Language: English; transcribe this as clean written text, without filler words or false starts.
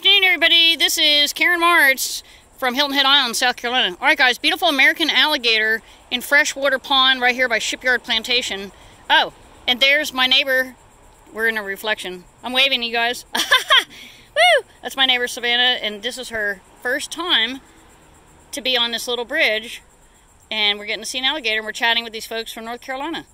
afternoon, everybody. This is Karen Martz from Hilton Head Island, South Carolina. All right, guys, beautiful American alligator in freshwater pond right here by Shipyard Plantation. Oh, and there's my neighbor. We're in a reflection. I'm waving, you guys. Woo! That's my neighbor, Savannah, and this is her first time to be on this little bridge. And we're getting to see an alligator, and we're chatting with these folks from North Carolina.